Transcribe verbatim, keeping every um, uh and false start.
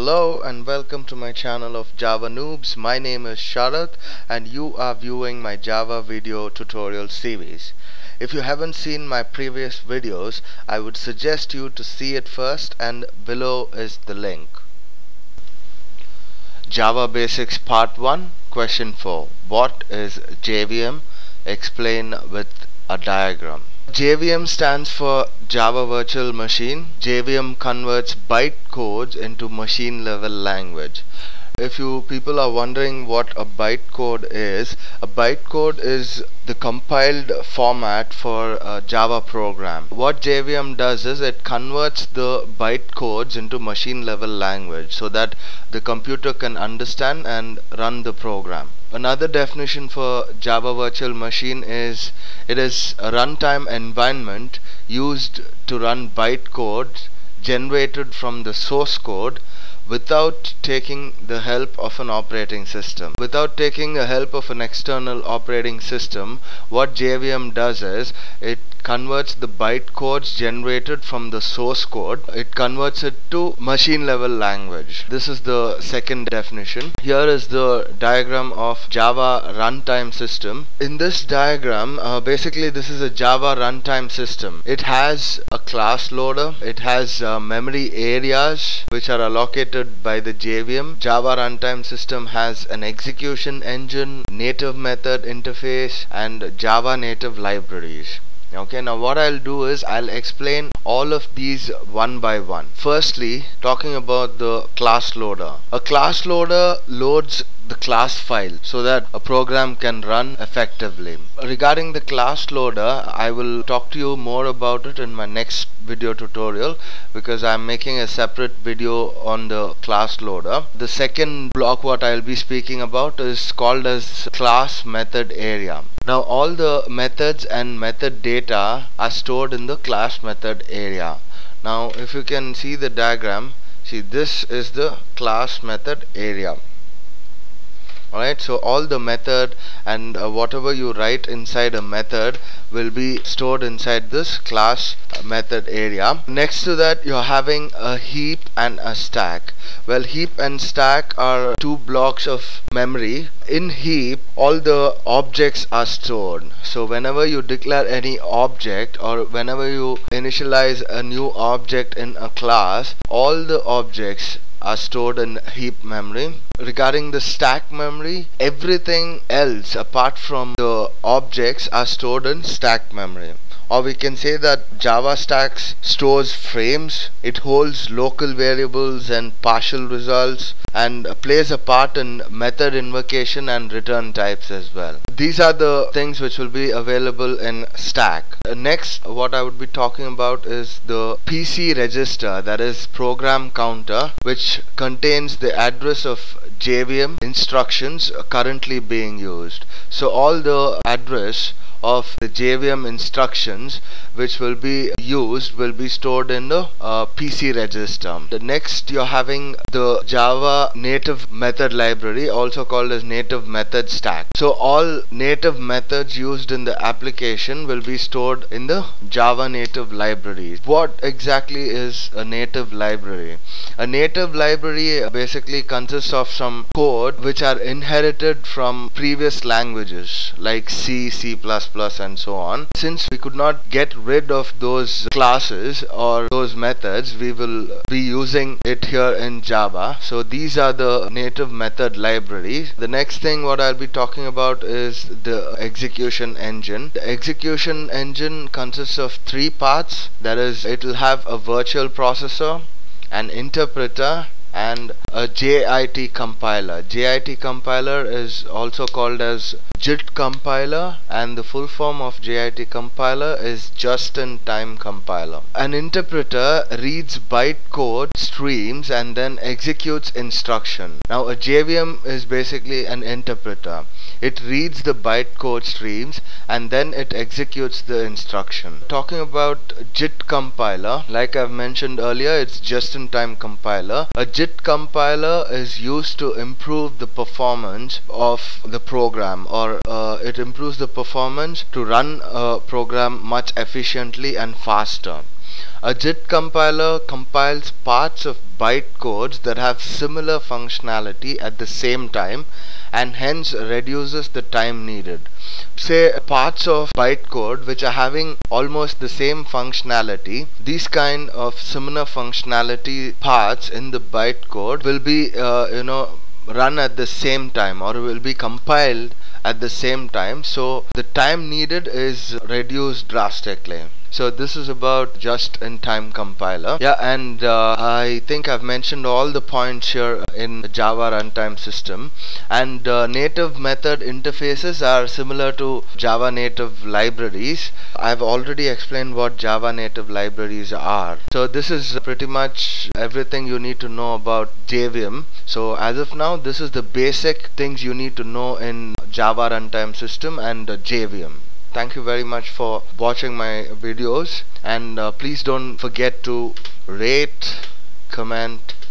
Hello and welcome to my channel of Java Noobs. My name is Sharath and you are viewing my Java video tutorial series. If you haven't seen my previous videos, I would suggest you to see it first, and below is the link. Java Basics Part one, Question four. What is J V M? Explain with a diagram. J V M stands for Java Virtual Machine. J V M converts byte codes into machine level language. If you people are wondering what a byte code is, a byte code is the compiled format for a Java program. What J V M does is it converts the byte codes into machine level language so that the computer can understand and run the program. Another definition for Java Virtual Machine is it is a runtime environment used to run byte code generated from the source code without taking the help of an operating system. Without taking the help of an external operating system, what J V M does is it converts the byte codes generated from the source code, it converts it to machine level language. This is the second definition. Here is the diagram of Java runtime system. In this diagram, uh, basically this is a Java runtime system. It has a class loader, it has uh, memory areas which are allocated by the J V M. Java runtime system has an execution engine, native method interface, and Java native libraries. Okay, now what I'll do is I'll explain all of these one by one. Firstly, talking about the class loader. A class loader loads the class file so that a program can run effectively. Regarding the class loader, I will talk to you more about it in my next video tutorial because I'm making a separate video on the class loader. The second block what I'll be speaking about is called as class method area. Now all the methods and method data are stored in the class method area. Now if you can see the diagram, see this is the class method area. Alright, so all the method and uh, whatever you write inside a method will be stored inside this class method area. Next to that, you're having a heap and a stack. Well, heap and stack are two blocks of memory. In heap, all the objects are stored. So whenever you declare any object or whenever you initialize a new object in a class, all the objects are stored in heap memory. Regarding the stack memory, everything else apart from the objects are stored in stack memory. Or we can say that Java Stacks stores frames, it holds local variables and partial results, and plays a part in method invocation and return types as well. These are the things which will be available in stack. Uh, next, what I would be talking about is the P C register, that is program counter, which contains the address of J V M instructions currently being used. So all the address of the J V M instructions which will be used will be stored in the uh, P C register. The next, you're having the Java native method library, also called as native method stack. So all native methods used in the application will be stored in the Java native libraries. What exactly is a native library? A native library basically consists of some code which are inherited from previous languages like C, C plus plus and so on. Since we could not get rid of those classes or those methods, we will be using it here in Java. So these are the native method libraries. The next thing what I'll be talking about is the execution engine. The execution engine consists of three parts. That is, it will have a virtual processor, an interpreter, and a J I T compiler. J I T compiler is also called as J I T compiler, and the full form of J I T compiler is just-in-time compiler. An interpreter reads byte code streams and then executes instruction. Now a J V M is basically an interpreter. It reads the byte code streams and then it executes the instruction. Talking about J I T compiler, like I've mentioned earlier, it's just-in-time compiler. A J I T compiler is used to improve the performance of the program, or uh, it improves the performance to run a program much efficiently and faster. A J I T compiler compiles parts of bytecodes that have similar functionality at the same time and hence reduces the time needed. Say parts of bytecode which are having almost the same functionality, these kind of similar functionality parts in the bytecode will be uh, you know run at the same time, or will be compiled at the same time, so the time needed is reduced drastically. So this is about just-in-time compiler. Yeah, and uh, I think I've mentioned all the points here in Java runtime system. And uh, native method interfaces are similar to Java native libraries. I've already explained what Java native libraries are. So this is pretty much everything you need to know about J V M. So as of now, this is the basic things you need to know in Java runtime system and uh, J V M. Thank you very much for watching my videos, and uh, please don't forget to rate, comment,